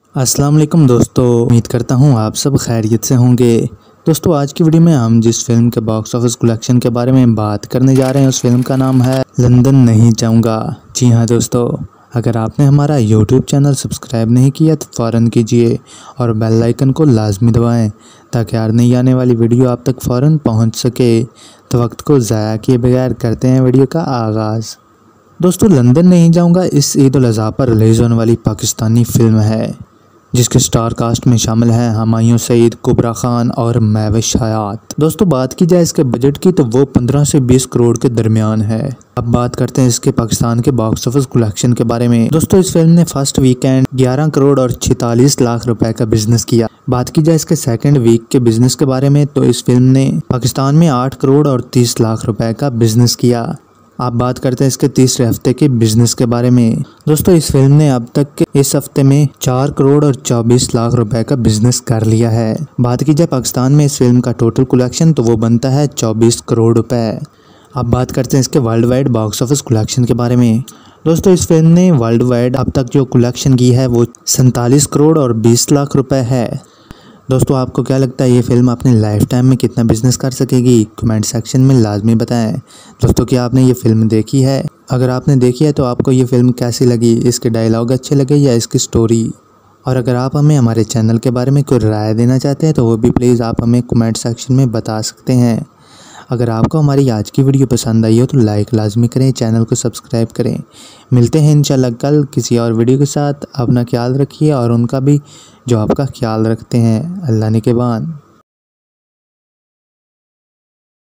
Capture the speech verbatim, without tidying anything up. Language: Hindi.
अस्सलाम वालेकुम दोस्तों, उम्मीद करता हूँ आप सब खैरियत से होंगे। दोस्तों आज की वीडियो में हम जिस फिल्म के बॉक्स ऑफिस कलेक्शन के बारे में बात करने जा रहे हैं उस फिल्म का नाम है लंदन नहीं जाऊँगा। जी हाँ दोस्तों, अगर आपने हमारा यूट्यूब चैनल सब्सक्राइब नहीं किया तो फ़ौरन कीजिए और बेल आइकन को लाजमी दबाएं ताकि हर नई आने वाली वीडियो आप तक फ़ौरन पहुँच सके। तो वक्त को ज़ाया किए बगैर करते हैं वीडियो का आगाज़। दोस्तों लंदन नहीं जाऊँगा इस ईद उल अज़हा पर रिलीज़ होने वाली पाकिस्तानी फिल्म है जिसके स्टार कास्ट में शामिल हैं हुमायूं सईद, कुबरा खान और महविश हयात। दोस्तों बात की जाए इसके बजट की तो वो पंद्रह से बीस करोड़ के दरमियान है। अब बात करते हैं इसके पाकिस्तान के बॉक्स ऑफिस कलेक्शन के बारे में। दोस्तों इस फिल्म ने फर्स्ट वीकेंड ग्यारह करोड़ और छितालीस लाख रुपए का बिजनेस किया। बात की जाए इसके सेकंड वीक के बिजनेस के बारे में तो इस फिल्म ने पाकिस्तान में आठ करोड़ और तीस लाख रुपए का बिजनेस किया। आप बात करते हैं इसके तीसरे हफ्ते के बिजनेस के बारे में। दोस्तों इस फिल्म ने अब तक के इस हफ्ते में चार करोड़ और चौबीस लाख रुपए का बिजनेस कर लिया है। बात की जाए पाकिस्तान में इस फिल्म का टोटल कलेक्शन तो वो बनता है चौबीस करोड़ रुपए। अब बात करते हैं इसके world wide box office collection के बारे में। दोस्तों इस फिल्म ने वर्ल्ड वाइड अब तक जो कलेक्शन की है वो सैंतालीस करोड़ और बीस लाख रुपए है। दोस्तों आपको क्या लगता है ये फिल्म अपने लाइफ टाइम में कितना बिजनेस कर सकेगी? कमेंट सेक्शन में लाजमी बताएं। दोस्तों क्या आपने ये फिल्म देखी है? अगर आपने देखी है तो आपको ये फिल्म कैसी लगी? इसके डायलॉग अच्छे लगे या इसकी स्टोरी? और अगर आप हमें हमारे चैनल के बारे में कोई राय देना चाहते हैं तो वो भी प्लीज़ आप हमें कमेंट सेक्शन में बता सकते हैं। अगर आपको हमारी आज की वीडियो पसंद आई हो तो लाइक लाजमी करें, चैनल को सब्सक्राइब करें। मिलते हैं इंशाल्लाह कल किसी और वीडियो के साथ। अपना ख्याल रखिए और उनका भी जो आपका ख्याल रखते हैं। अल्लाह निगहबान।